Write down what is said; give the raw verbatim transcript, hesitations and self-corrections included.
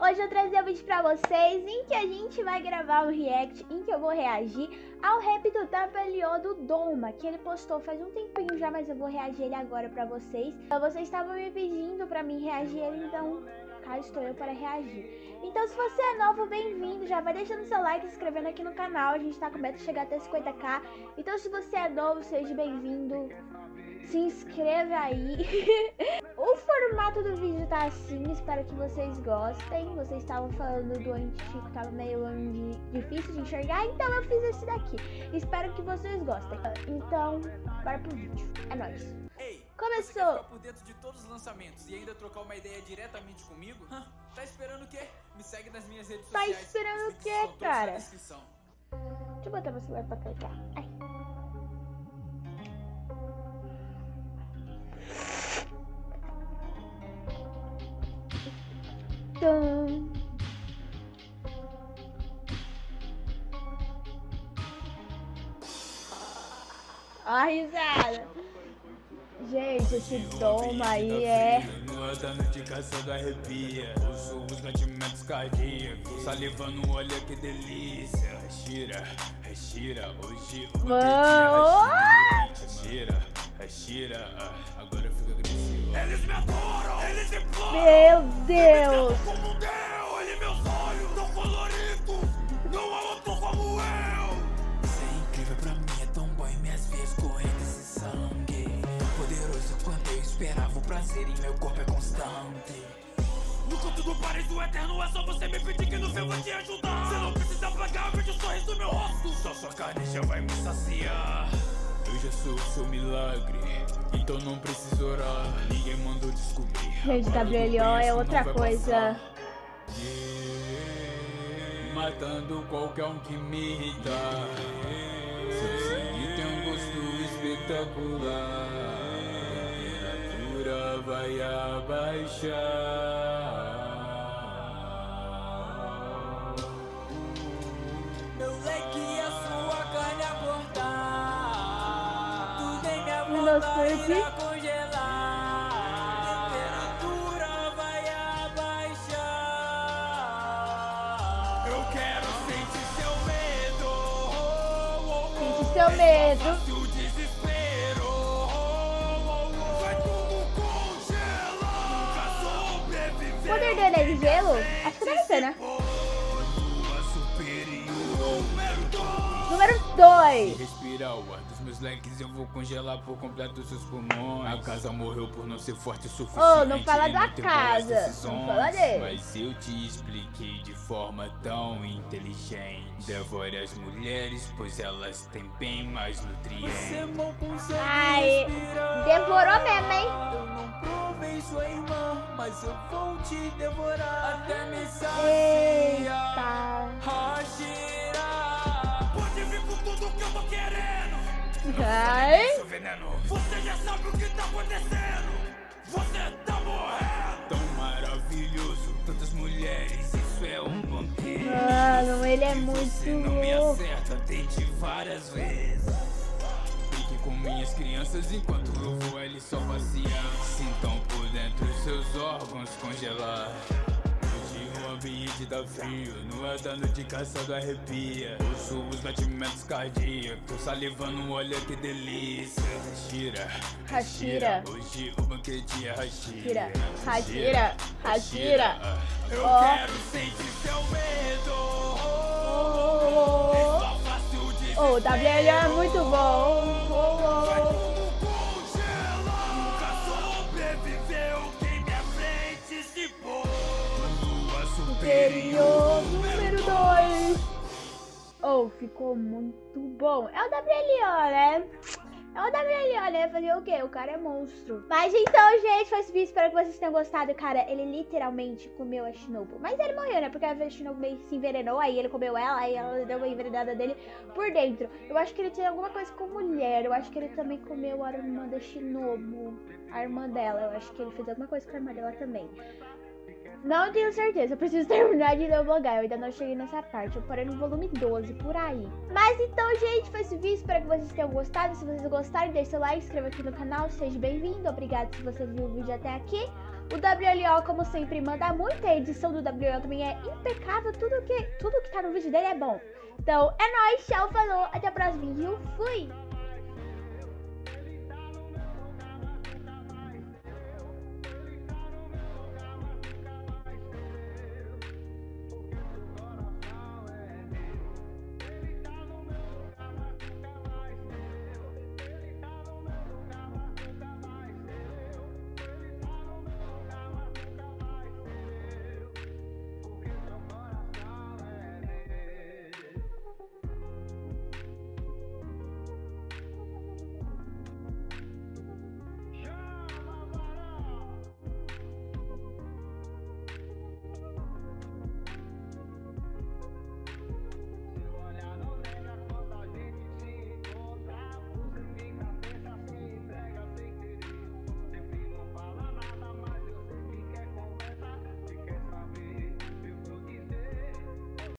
hoje eu trazer um vídeo pra vocês em que a gente vai gravar um react em que eu vou reagir ao rap do W L O do Doma, que ele postou faz um tempinho já, mas eu vou reagir ele agora pra vocês. Vocês estavam me pedindo pra mim reagir ele, então cá estou eu para reagir. Então se você é novo, bem-vindo, já vai deixando seu like, se inscrevendo aqui no canal, a gente tá com meta de chegar até cinquenta k. Então se você é novo, seja bem-vindo, se inscreva aí. O formato do vídeo tá assim, espero que vocês gostem. Vocês estavam falando do antigo, tava meio difícil de enxergar, então eu fiz esse daqui. Espero que vocês gostem. Então, bora pro vídeo. É nóis. Ei, começou! Você quer ficar por dentro de todos os lançamentos e ainda trocar uma ideia diretamente comigo? Hã? Tá esperando o quê? Me segue nas minhas redes Tá sociais. esperando Os o links quê, estão todos na cara? descrição. Deixa eu botar meu celular pra carregar. Ai. Tum. Ó a risada. Gente, esse Doma aí é... Andando de caçando arrepia, uso os batimentos cardíacos, salivando, olha que delícia. Respira, respira, hoje o Mano! respira, respira, agora fica agressivo. Eles me adoram, eles imploram. Meu Deus! Como um Deus, olha meus olhos, tão coloridos, não há outro como eu. Isso é incrível pra mim, é tão bom em minhas veias correndo esse sangue. Poderoso quanto eu esperava, o prazer em meu corpo é constante. No canto do paraíso eterno é só você me pedir que no céu vou te ajudar. Você não precisa pagar, veja o sorriso do meu rosto. Só sua carne já vai me saciar. Eu já sou o seu milagre, então não preciso orar. Ninguém mandou descobrir. Gente, W L O é outra coisa. Yeah, matando qualquer um que me irritar. Seu sangue tem um gosto espetacular. Vai abaixar. Meu leque e a sua carne a cortar. Tudo em minha boca irá congelar. Temperatura vai abaixar. Eu quero sentir seu medo. Sente seu medo. O poder dele é de gelo? Acho que deve ser, né? Número dois. Respirar o ar dos meus leques, eu vou congelar por completo seus pulmões. A casa morreu por não ser forte o suficiente. Oh, não fala da casa, não fala dele. Mas eu te expliquei de forma tão inteligente. Devore as mulheres, pois elas têm bem mais nutrientes. Ai, devorou mesmo, hein? Eu não provei sua irmã, mas eu vou te devorar até me saciar. Eita. Hashira, pode vir com tudo que eu tô querendo. Ai. Seu veneno, você já sabe o que tá acontecendo. Você tá morrendo. Tão maravilhoso, tantas mulheres, isso é um vampiro. Mano, ele é Se muito você não me louco. acerta, tente várias vezes. Fique com minhas crianças enquanto eu vou ele só passear. Sintam por dentro seus órgãos congelar. Hoje o ambiente tá frio, não é dano de caçado arrepia. Ouço os batimentos cardíacos, salivando, olha que delícia. Respira, Hashira. hoje o banquete é Hashira. Hashira, Hashira. Eu Ó. quero sentir seu medo. Oh, oh, o W L O é muito bom. Oh, oh. Superior número dois. Oh, ficou muito bom. É o W L O, né? É o W L O, né? Fazer o quê? O cara é monstro. Mas então, gente, foi esse vídeo. Espero que vocês tenham gostado. Cara, ele literalmente comeu a Shinobu. Mas ele morreu, né? Porque a Shinobu meio que se envenenou. Aí ele comeu ela. Aí ela deu uma envenenada dele por dentro. Eu acho que ele tinha alguma coisa com mulher. Eu acho que ele também comeu a irmã da Shinobu. A irmã dela. Eu acho que ele fez alguma coisa com a irmã dela também. Não tenho certeza, eu preciso terminar de ler o mangá, eu ainda não cheguei nessa parte, eu parei no volume doze, por aí. Mas então, gente, foi esse vídeo, espero que vocês tenham gostado. Se vocês gostarem, deixe seu like, se inscreva aqui no canal, seja bem-vindo. Obrigado se você viu o vídeo até aqui. O W L O, como sempre, manda muito. A edição do W L O também é impecável. Tudo que, tudo que tá no vídeo dele é bom. Então, é nóis, tchau, falou. Até o próximo vídeo. Fui!